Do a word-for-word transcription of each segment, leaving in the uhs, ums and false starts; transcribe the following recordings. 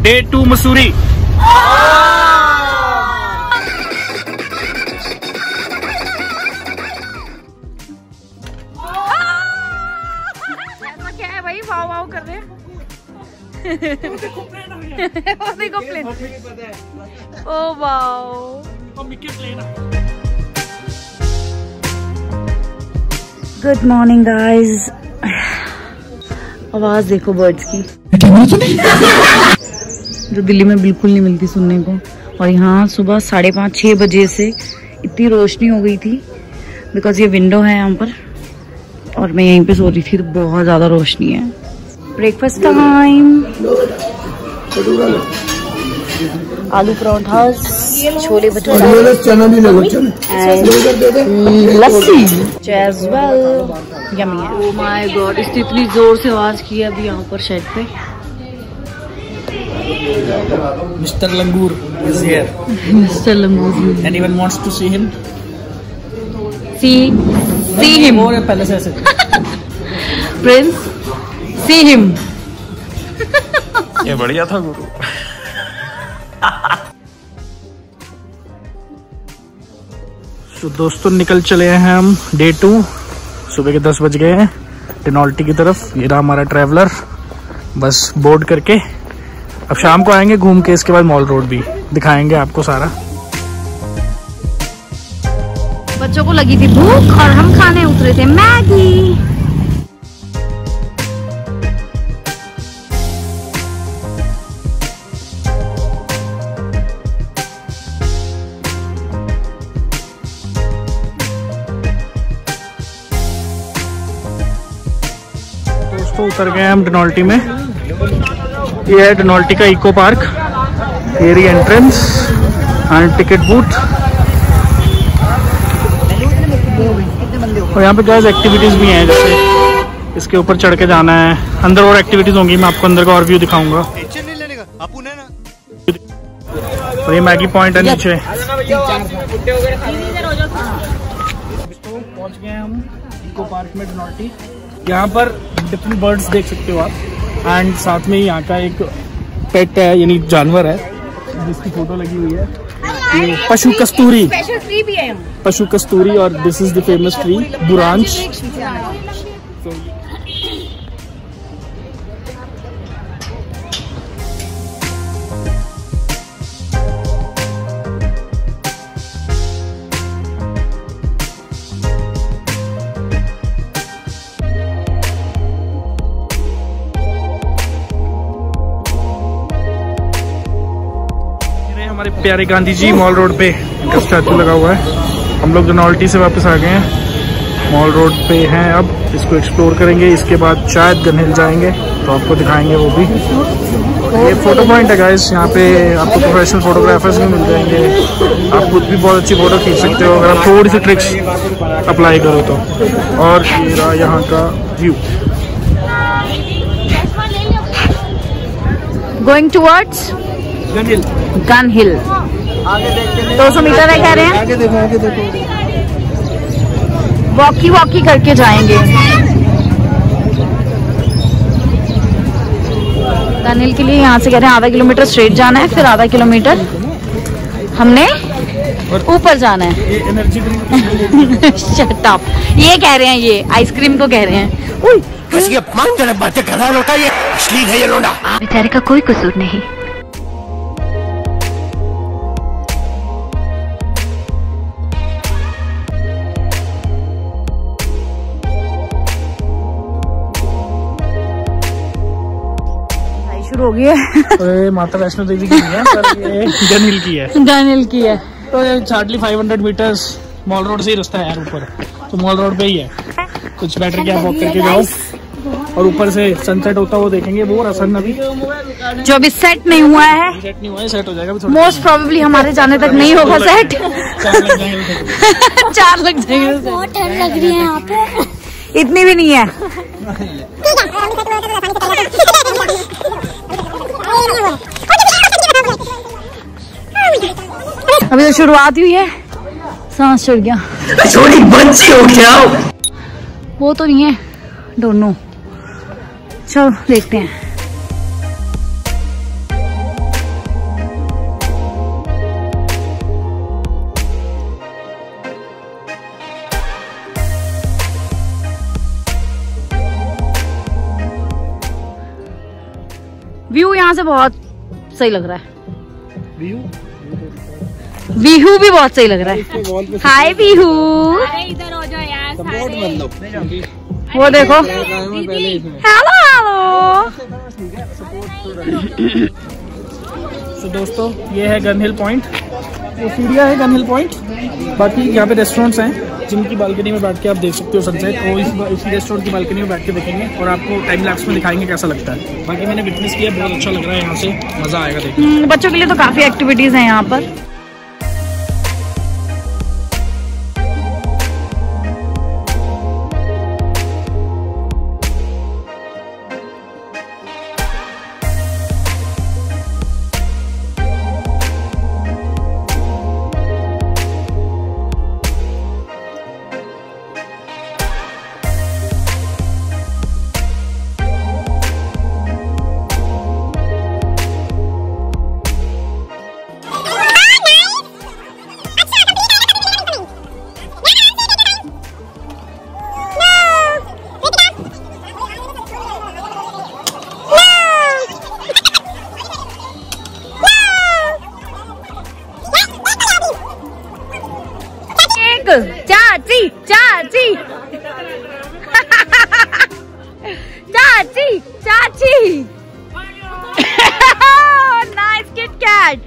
Day to Mussoorie. क्या है भाई, वाव वाव कर रहे हैं। वो देखो plane. Oh wow. Good morning guys. आवाज देखो बर्ड्स की, जो दिल्ली में बिल्कुल नहीं मिलती सुनने को। और यहाँ सुबह साढ़े पाँच छः बजे से इतनी रोशनी हो गई थी, बिकॉज ये विंडो है यहाँ पर, और मैं यहीं पे सो रही थी तो बहुत ज्यादा रोशनी है। ब्रेकफास्ट टाइम, आलू पराठा, छोले भटूरे, चना भी लस्सी, एज वेल यम्मी है। ओह माय गॉड, इसने इतनी जोर से आवाज की अभी यहाँ पर शेड पे। Mister Langur is here. Mister Langur. Anyone wants to see him? See, see him. और पहले से ऐसे। Prince, see him. ये बढ़िया था गुरु। तो दोस्तों निकल चले हैं हम डे टू। सुबह के दस बज गए हैं टेनॉल्टी की तरफ। ये रहा हमारा ट्रैवलर, बस बोर्ड करके अब शाम को आएंगे घूम के। इसके बाद मॉल रोड भी दिखाएंगे आपको सारा। बच्चों को लगी थी भूख और हम खाने उतरे थे मैगी। दोस्तों उतर गए हम टेनॉल्टी में। ये है टेनॉल्टी का इको पार्क, एरी एंट्रेंस एंड टिकट बूथ। और यहाँ पे गाइस एक्टिविटीज भी हैं, जैसे इसके ऊपर चढ़ के जाना है। अंदर और एक्टिविटीज होंगी, मैं आपको अंदर का और व्यू दिखाऊंगा। और ये मैगी पॉइंट है नीचे। पहुंच गए हम इको पार्क में टेनॉल्टी। यहाँ पर डिफरेंट बर्ड्स देख सकते हो आप, एंड साथ में यहाँ का एक पेट है, यानी जानवर है जिसकी फोटो लगी हुई है। ये पशु कस्तूरी, ट्री भी है, पशु कस्तूरी। और this is the famous tree Buransh. हमारे प्यारे गांधी जी मॉल रोड पे इनका स्टैचू लगा हुआ है। हम लोग टेनॉल्टी से वापस आ गए हैं, मॉल रोड पे हैं अब। इसको एक्सप्लोर करेंगे, इसके बाद शायद गन हिल जाएंगे तो आपको दिखाएंगे वो भी। ये फोटो पॉइंट है गाइस, यहाँ पे आपको प्रोफेशनल फोटोग्राफर्स भी मिल जाएंगे। आप खुद भी बहुत अच्छी फोटो खींच सकते हो अगर आप थोड़ी सी ट्रिक्स अप्लाई करो तो। और ये रहा यहाँ का view. Going towards gun hill. Gun hill दो सौ मीटर है कह रहे हैं। आगे देखो, आगे देखो। वॉकी वॉकी करके जाएंगे। गन हिल के लिए यहाँ से कह रहे हैं आधा किलोमीटर स्ट्रेट जाना है, फिर आधा किलोमीटर हमने ऊपर जाना है। ये एनर्जी ड्रिंक। शट अप, ये कह रहे हैं, ये आइसक्रीम को कह रहे हैं। उई, बातें कर रहा है लौटा, ये अश्लील है ये लोंडा। बेचारे का कोई कसूर नहीं। शुरू हो गई है। माता वैष्णो देवी की है, पर ये गन हिल की है। गन हिल की है तो ये हार्डली पाँच सौ मीटर्स मॉल रोड से ही रास्ता है यार ऊपर, तो मॉल रोड पे ही है। कुछ बेटर क्या वॉक करके जाओ और ऊपर से सनसेट होता हुआ देखेंगे। वो रहा सन अभी जो अभी सेट नहीं हुआ है, सेट नहीं हुआ है, सेट हो जाएगा मोस्ट प्रोबेबली हमारे जाने तक नहीं होगा सेट। चार लग जाएंगे। बहुत ठंड लग रही है यहाँ पे। इतनी भी नहीं है। अभी तो शुरुआत हुई है, सांस चढ़ गया। छोटी बच्ची हो क्या? वो तो नहीं है, डोंट नो। चलो देखते हैं। यहाँ से बहुत सही लग रहा है। बीहू भी बहुत सही लग रहा है। हाय बीहू, इधर हो जाओ यार सारे। वो देखो, हेलो हेलो। तो दोस्तों ये है गन हिल पॉइंट, वो सीढ़िया है गन हिल पॉइंट। बाकी यहाँ पे रेस्टोरेंट्स हैं जिनकी बालकनी में बैठ के आप देख सकते हो सनसेट, और इस इसी रेस्टोरेंट की बालकनी में बैठ के देखेंगे और आपको टाइम लैप्स में दिखाएंगे कैसा लगता है। बाकी मैंने विटनेस किया, बहुत अच्छा लग रहा है, यहाँ से मज़ा आएगा देखने। बच्चों के लिए तो काफी एक्टिविटीज हैं यहाँ पर। चाची चाची चाची चाची नाइस किट कैट।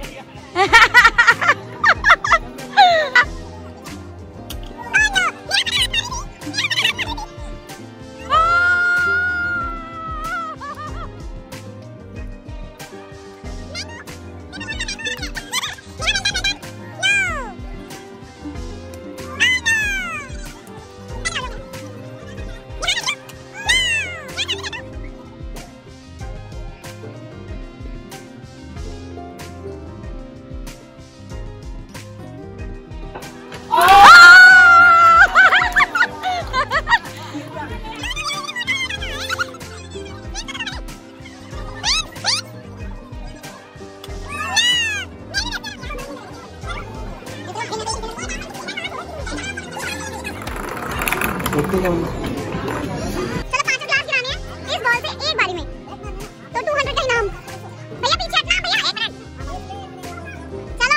चलो पांच ग्लास गिराने हैं इस बॉल से एक बारी में, तो दो सौ का इनाम। भैया पीछे हटना, भैया एक मिनट, चलो।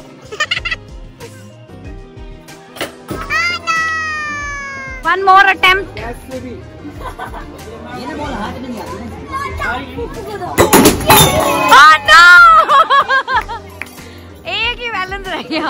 One more attempt. एक ही बैलेंस रह गया।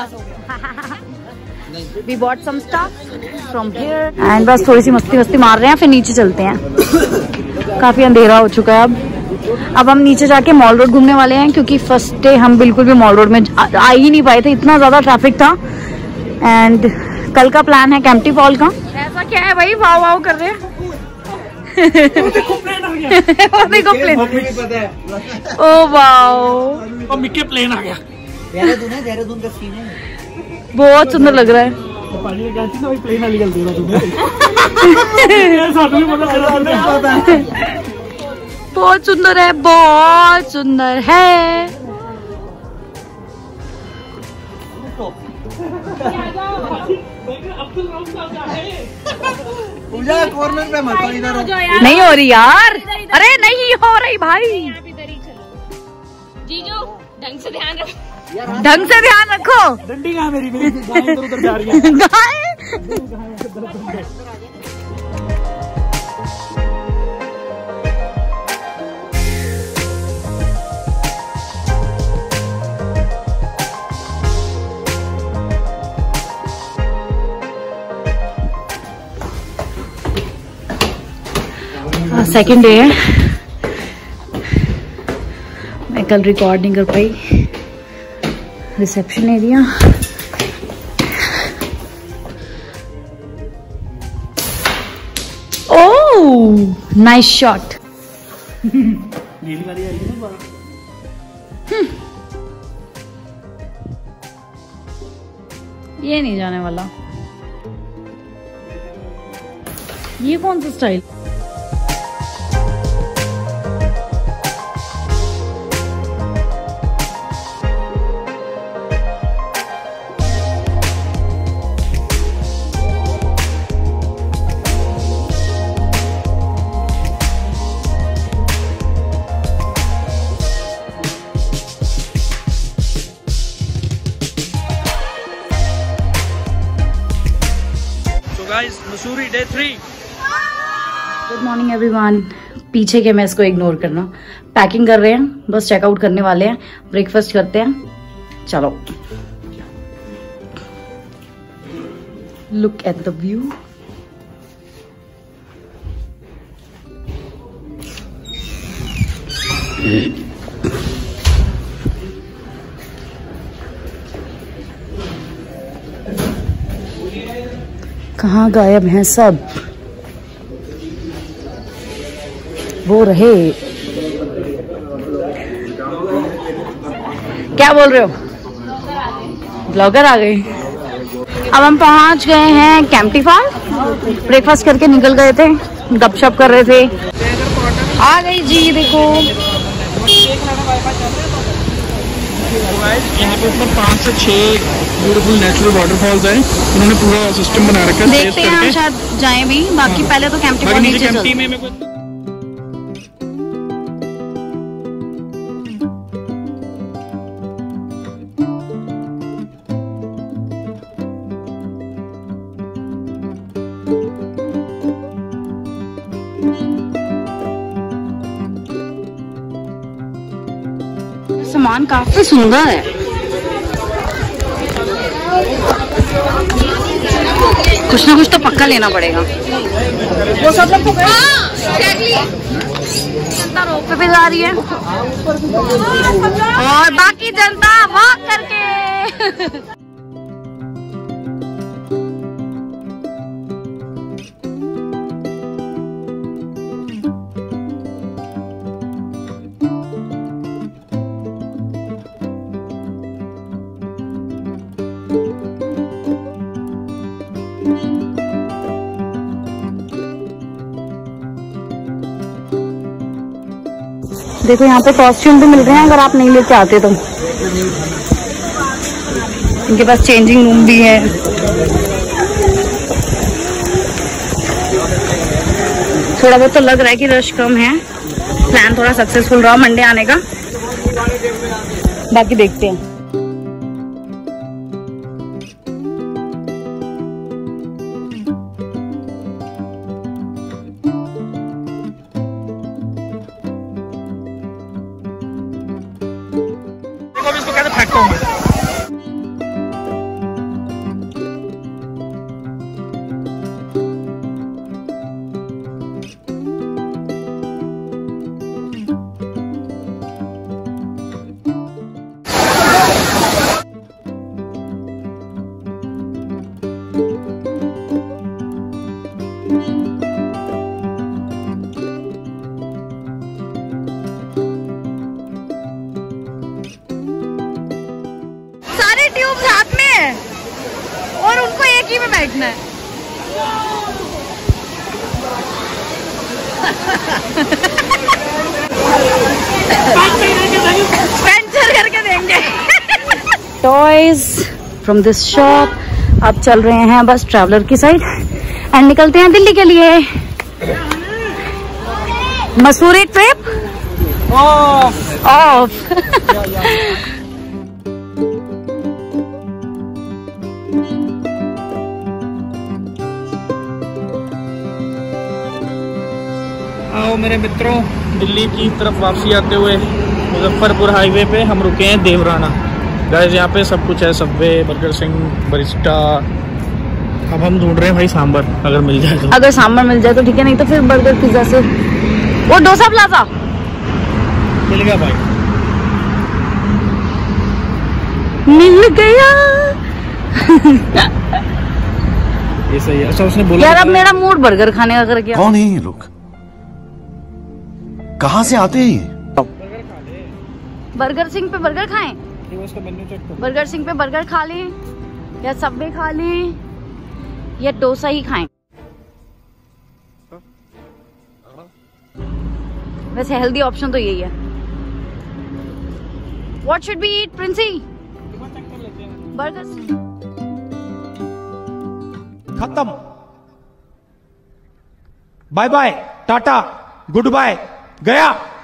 We bought some stuff from here and बस थोड़ी सी मस्ती मस्ती मार रहे हैं, फिर नीचे चलते हैं। काफी अंधेरा हो चुका है अब अब हम नीचे जाके मॉल रोड घूमने वाले हैं, क्योंकि फर्स्ट डे हम बिल्कुल भी मॉल रोड में आ, आ ही नहीं पाए थे, इतना ज्यादा ट्रैफिक था। एंड कल का प्लान है कैंपटी फॉल का। ऐसा क्या है भाई, वाव वाव कर रहे हैं। देखो प्लेन, ओ वाव, और मिक्के प्लेन आ गया। देहरादून है, देहरादून का सीन है। बहुत सुंदर लग रहा है। प्लेन वाली गलती बहुत सुंदर है, बहुत सुंदर है। पूजा कॉर्नर पे मत, इधर नहीं हो रही यार, अरे नहीं हो रही भाई। जीजू ढंग से ध्यान रखो, ढंग से ध्यान रखो। डंडी कहाँ मेरी, मेरी गाय इधर उधर जा रही है। गाय सेकेंड डे है, मैं कल रिकॉर्ड नहीं कर पाई। Reception area, oh nice shot. ये नहीं जाने वाला, ये कौन सा style. Mussoorie day three. Good morning everyone. पीछे के मैस को इग्नोर करना। पैकिंग कर रहे हैं, बस चेकआउट करने वाले हैं। ब्रेकफास्ट करते हैं, चलो। Look at the view. कहाँ गायब हैं सब? वो रहे। क्या बोल रहे हो? ब्लॉगर आ गए। अब हम पहुंच गए हैं कैंपटी फॉल। ब्रेकफास्ट करके निकल गए थे, गपशप कर रहे थे। आ गई जी, देखो यहाँ पे ऊपर पाँच से छह ब्यूटीफुल नेचुरल वाटरफॉल्स हैं। उन्होंने पूरा सिस्टम बना रखा है। देखते हैं हम शायद जाएं भी। बाकी हाँ। पहले तो कैंपटी फॉल नीचे चलते हैं। सामान काफी सुंदर है। कुछ ना कुछ तो पक्का लेना पड़ेगा। वो सब लोग जनता रोड पे जा रही है और बाकी जनता वॉक करके। देखो यहाँ पे कॉस्ट्यूम भी मिल रहे हैं अगर आप नहीं लेते आते तो। इनके पास चेंजिंग रूम भी है। थोड़ा बहुत तो लग रहा है कि रश कम है। प्लान थोड़ा सक्सेसफुल रहा मंडे आने का। बाकी देखते हैं। इसको कैसे फेंकता हूँ मैं। ट्यूब हाथ में है और उनको एक ही में बैठना है। पंचर करके देंगे। Toys from this shop. अब चल रहे हैं बस ट्रैवलर की साइड एंड निकलते हैं दिल्ली के लिए। Mussoorie trip off off. आओ मेरे मित्रों, दिल्ली की तरफ वापसी आते हुए मुजफ्फरपुर हाईवे पे हम रुके हैं देवराना। गाइस यहाँ पे सब कुछ है, सबवे, बर्गर सिंह, बरिस्टा। अब हम ढूंढ रहे हैं भाई सांबर, अगर मिल जाए तो। अगर सांबर मिल जाए तो ठीक है, नहीं तो फिर बर्गर पिज्जा से। वो डोसा प्लाजा मिल गया भाई, मिल गया। ये सही है। अच्छा उसने बोला यार अब मेरा मूड बर्गर खाने का कर गया। कौन है ये लोग? कहाँ से आते हैं ये? बर्गर सिंह पे बर्गर खाएं, उसका मेन्यू चेक करो। बर्गर सिंह पे बर्गर खा लें या सबवे खा लें या डोसा ही खाएं। वैसे हेल्दी ऑप्शन तो यही है। What should be eat Princy? Burger. खत्म। Bye bye, tata, good bye, गया।